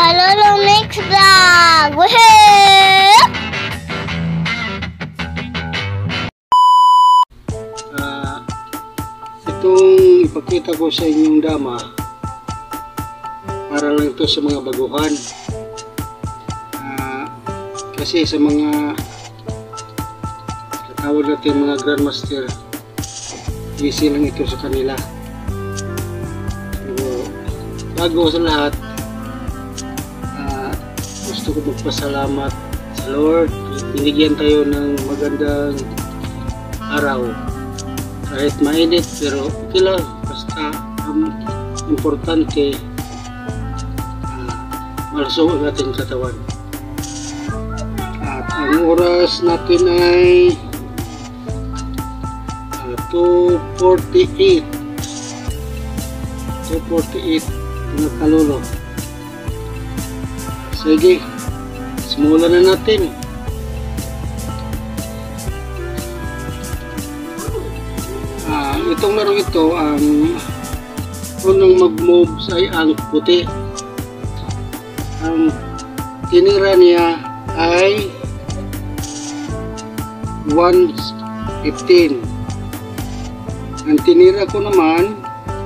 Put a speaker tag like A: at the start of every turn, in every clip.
A: Lolo Mix Vlog! Woohoo!
B: Itong ipakita ko sa inyong dama, para lang ito sa mga baguhan. Kasi sa mga tawag natin mga grandmaster, easy lang ito sa kanila. Pero bago sa lahat, gusto ko magpasalamat sa Lord. Binigyan tayo ng magandang araw. Kahit mainit, pero okay lang. Basta ang importante, malusog ang ating katawan. At ang oras natin ay 2:48 mga kalolo. Sige, simulan na natin. Itong laro ito, ang unang mag-moves ay ang puti. Ang tinira niya ay 115. Ang tinira ko naman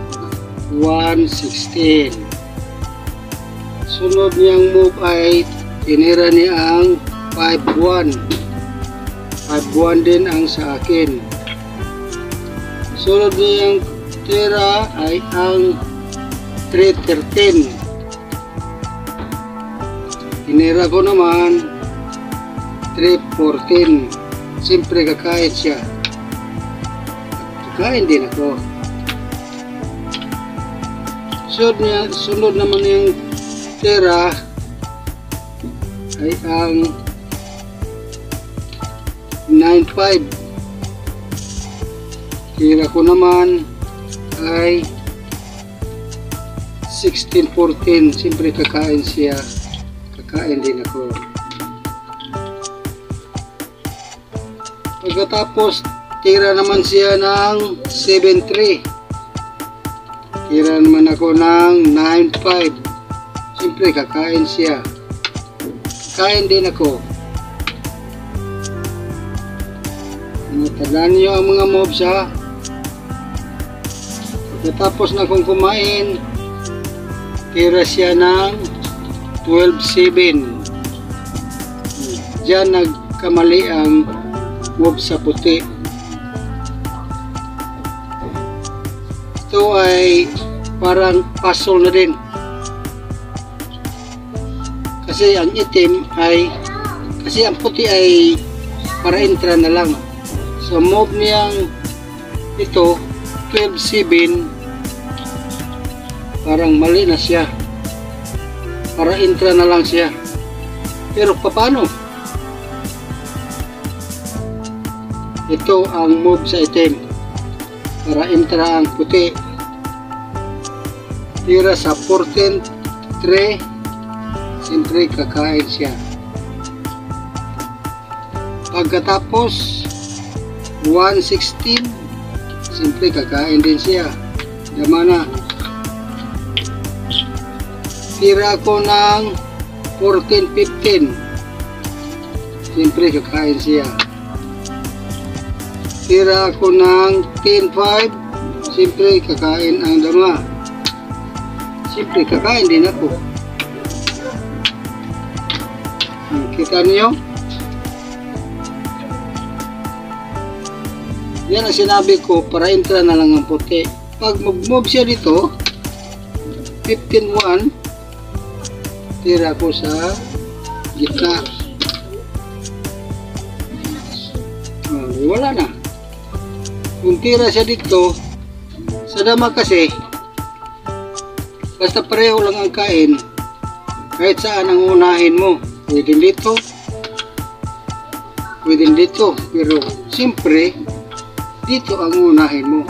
B: 116. Sunod niyang move ay tinira niya ang 5-1. 5-1 din ang sa akin. Sunod niyang tira ay ang 3-13. Tinira ko naman 3-14. Siyempre kakain siya. Kakain din ako. Sunod naman yung tira ay ang 9-5. Tira ko naman ay 16-14. Siyempre kakain siya. Kakain din ako. Pagkatapos tira naman siya ng 7-3. Tira naman ako ng 9-5. Siyempre kakain siya. Kakain din ako. Tandaan niyo ang mga moves ha. Pagkatapos na akong kumain, tira siya ng 12-7. Diyan nagkamali ang move sa puti. Ito ay parang puzzle na din. Kasi ang itim ay, kasi ang puti ay para entra na lang. So move niyang ito 12-7, parang mali na siya, para intra na lang siya. Pero paano? Ito ang move sa itim, para intra ang puti. Tira sa 14-3, siyempre kakain siya. Pagkatapos 116, siyempre kakain din siya. Dama na. Tira ko ng 14-15, siyempre kakain siya. Tira ko ng 10-5, siyempre kakain ang dama. Siyempre kakain din ako. Kita niyo? Yan ang sinabi ko, para entra na lang ang puti. Pag mag-move siya dito, 15-1, tira ko sa gitna. Wala na. Kung tira siya dito, sa dama kasi, basta pareho lang ang kain, kahit saan ang unahin mo. Pwede dito, pwede dito, pero siyempre, dito ang unahin mo.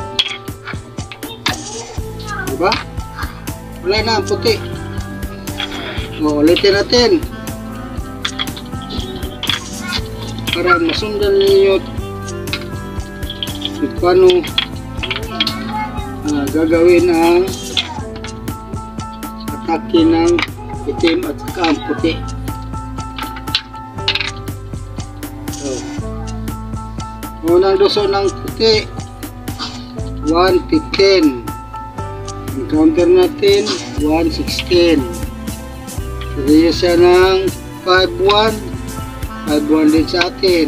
B: Diba? Wala na ang puti. Ulitin natin. Para masundan ninyo kung paano gagawin ang atake ng itim at saka ang puti. So, unang doso ng puti 115. Ang counter natin 116. Kaya siya ng 5-1 din sa atin.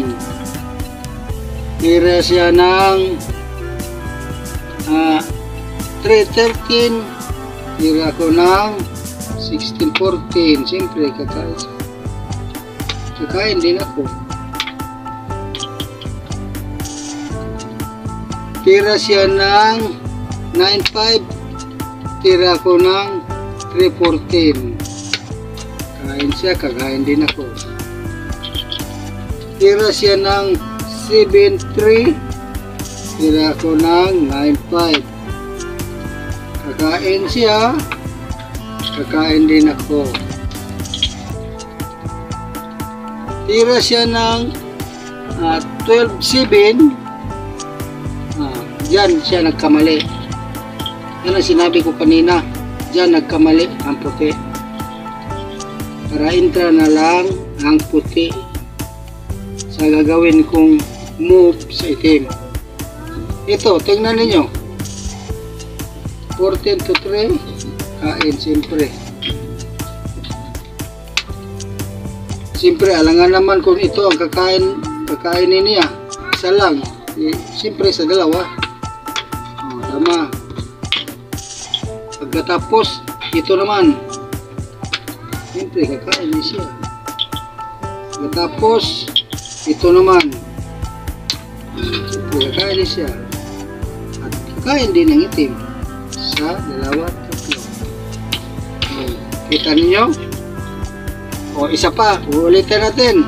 B: Tira siya ng 313. Tira ko ng 1614. Siyempre kakain din ako. Tira siya ng 95. Tira ko ng 314. Kain siya, kakain din ako. Tira siya ng 73. Tira ko ng 95. Kakain siya, kakain din ako. Tira siya ng 12-7. Diyan siya nagkamali. Yan ang sinabi ko kanina. Diyan nagkamali ang puti. Para intra na lang ang puti sa gagawin kong move sa itim. Ito, tingnan ninyo. 14-3. Kain siyempre. Siyempre, alangan naman kung ito ang kakainin niya. Isa lang. Siyempre, sa dalawa. Tama. Pagkatapos, ito naman. Siyempre, kakain niya siya. Pagkatapos, ito naman. Siyempre, kakain niya siya. At kakain din ang itim. Sa dalawa, tatlo. Kita ninyo? O, isa pa. Uulitin natin.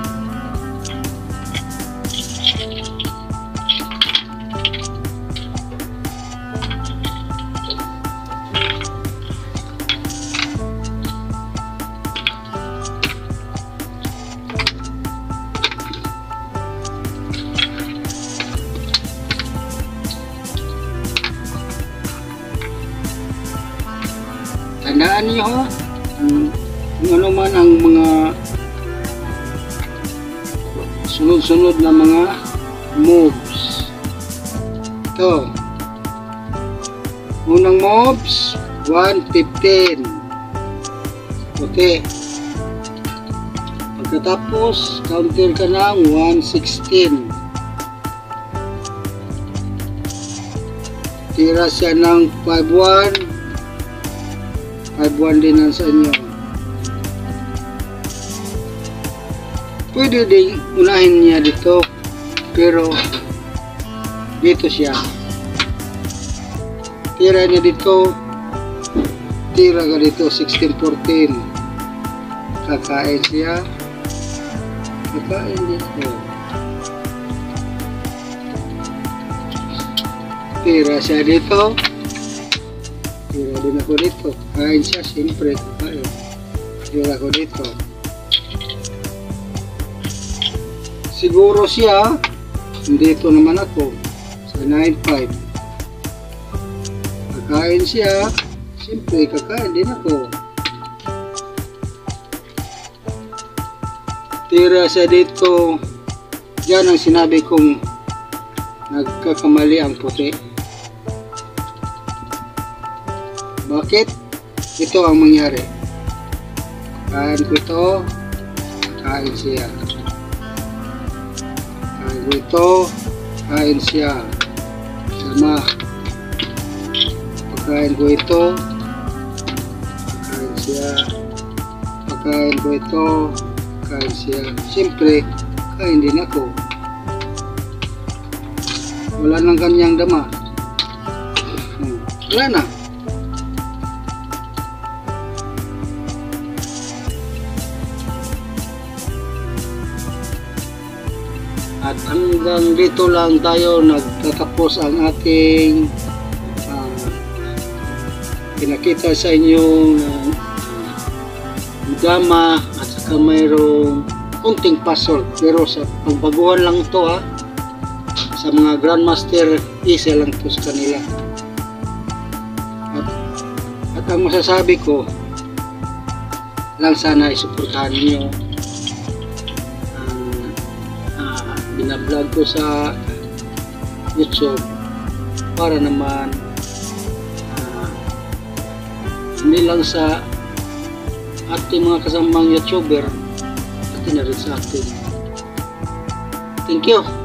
B: Tandaan niyo ha, kung ano man ang mga sunod-sunod na mga moves. Ito. Unang moves, 115. Okay. Pagkatapos, counter ka ng 116. Tira siya ng 5-1. 5-1 din ang sa inyo. Pwede din unahin niya dito, pero dito siya. Tira niya dito, tira ka dito 16-14. Kakain siya, kakain dito. Tira siya dito, tira din ako dito. Kain siya, siyempre kakain. Tira ko dito. Siguro siya, dito naman ako sa 9-5. Kakain siya, siyempre kakain din ako. Tira siya dito. Diyan ang sinabi kong nagkakamali ang puti. Bakit? Ito ang mangyari. Kain ko ito, kain siya. Kain ko ito, kain siya. Sama. Pagkain ko ito, kain siya. Pagkain ko ito, kain siya. Siyempre, kain din ako. Wala nang kanyang dama. Wala na. At hanggang dito lang tayo nagtatapos ang ating pinakita sa inyo ng dama at saka mayroong kunting puzzle, pero sa pagbaguhan lang ito ha. Sa mga grandmaster, isa lang ito sa kanila. At ang masasabi ko, lang sana isuportahan niyo ang binablog ko sa YouTube para naman hindi lang sa ating mga kasamang YouTuber, pati na rin sa atin. Thank you.